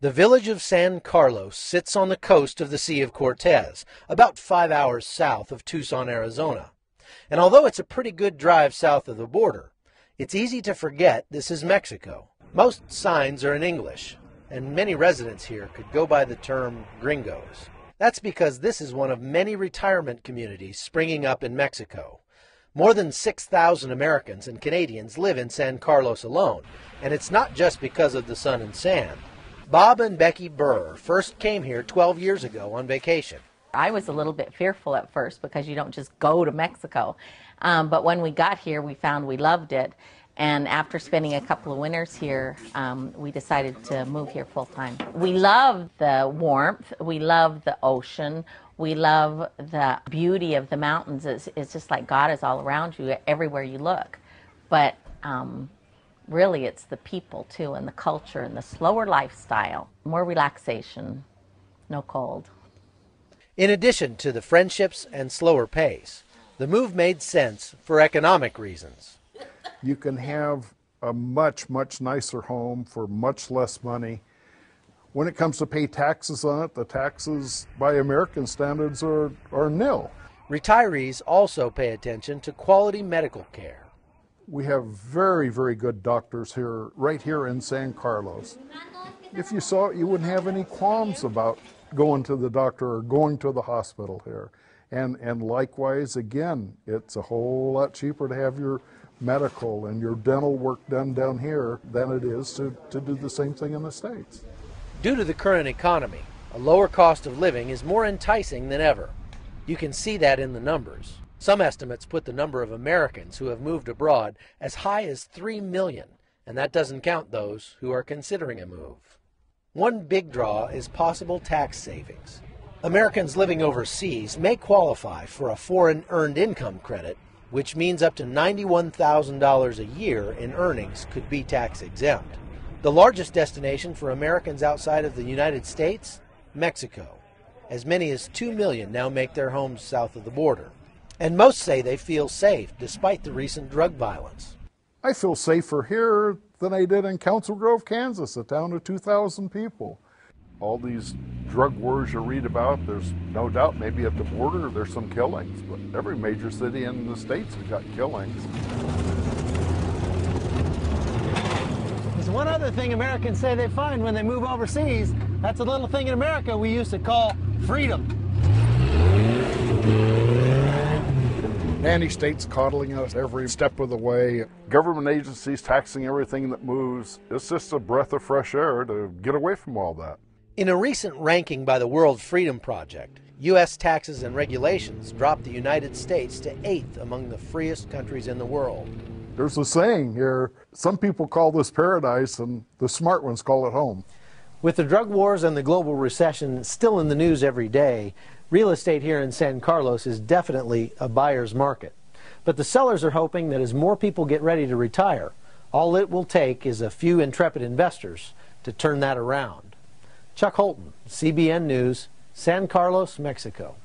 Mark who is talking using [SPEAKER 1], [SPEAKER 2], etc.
[SPEAKER 1] The village of San Carlos sits on the coast of the Sea of Cortez, about 5 hours south of Tucson, Arizona. And although it's a pretty good drive south of the border, it's easy to forget this is Mexico. Most signs are in English, and many residents here could go by the term gringos. That's because this is one of many retirement communities springing up in Mexico. More than 6,000 Americans and Canadians live in San Carlos alone, and it's not just because of the sun and sand. Bob and Becky Burr first came here 12 years ago on vacation.
[SPEAKER 2] I was a little bit fearful at first because you don't just go to Mexico. But when we got here, we found we loved it. And after spending a couple of winters here, we decided to move here full time. We love the warmth. We love the ocean. We love the beauty of the mountains. It's just like God is all around you everywhere you look. But really, it's the people, too, and the culture and the slower lifestyle. More relaxation, no cold.
[SPEAKER 1] In addition to the friendships and slower pace, the move made sense for economic reasons.
[SPEAKER 3] You can have a much, much nicer home for much less money. When it comes to pay taxes on it, the taxes by American standards are nil.
[SPEAKER 1] Retirees also pay attention to quality medical care.
[SPEAKER 3] We have very, very good doctors here, right here in San Carlos. If you saw it, you wouldn't have any qualms about going to the doctor or going to the hospital here. And likewise, again, it's a whole lot cheaper to have your medical and your dental work done down here than it is to do the same thing in the States.
[SPEAKER 1] Due to the current economy, a lower cost of living is more enticing than ever. You can see that in the numbers. Some estimates put the number of Americans who have moved abroad as high as 3 million, and that doesn't count those who are considering a move. One big draw is possible tax savings. Americans living overseas may qualify for a foreign earned income credit, which means up to $91,000 a year in earnings could be tax exempt. The largest destination for Americans outside of the United States? Mexico. As many as 2 million now make their homes south of the border. And most say they feel safe despite the recent drug violence.
[SPEAKER 3] I feel safer here than I did in Council Grove, Kansas, a town of 2,000 people. All these drug wars you read about, there's no doubt maybe at the border there's some killings, but every major city in the States has got killings.
[SPEAKER 4] There's one other thing Americans say they find when they move overseas. That's a little thing in America we used to call freedom.
[SPEAKER 3] Nanny states coddling us every step of the way. Government agencies taxing everything that moves. It's just a breath of fresh air to get away from all that.
[SPEAKER 1] In a recent ranking by the World Freedom Project, U.S. taxes and regulations dropped the United States to 8th among the freest countries in the world.
[SPEAKER 3] There's a saying here, some people call this paradise and the smart ones call it home.
[SPEAKER 1] With the drug wars and the global recession still in the news every day, real estate here in San Carlos is definitely a buyer's market. But the sellers are hoping that as more people get ready to retire, all it will take is a few intrepid investors to turn that around. Chuck Holton, CBN News, San Carlos, Mexico.